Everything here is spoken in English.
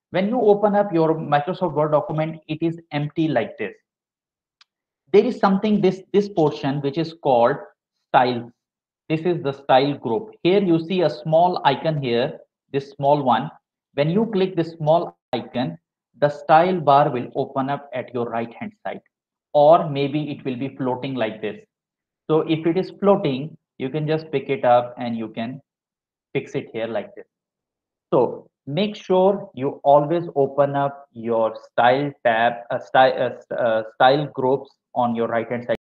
When you open up your Microsoft Word document, it is empty like this. There is something, this portion, which is called styles. This is the style group. Here you see a small icon here, this small one. When you click this small icon, the style bar will open up at your right hand side, or maybe it will be floating like this. So if it is floating, you can just pick it up and you can fix it here like this. So make sure you always open up your style tab, style groups on your right hand side.